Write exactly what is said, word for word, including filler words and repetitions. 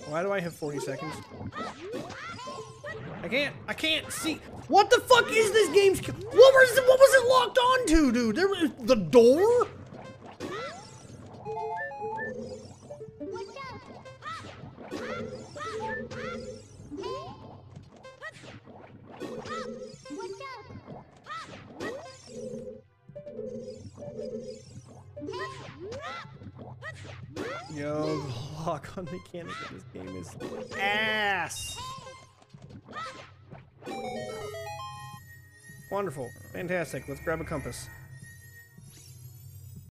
Why do I have forty seconds? I can't, I can't see. What the fuck is this game's, what was it, what was it locked onto, dude? There was, the door? Yo, the lock-on mechanic of this game is ass. Wonderful. Fantastic. Let's grab a compass.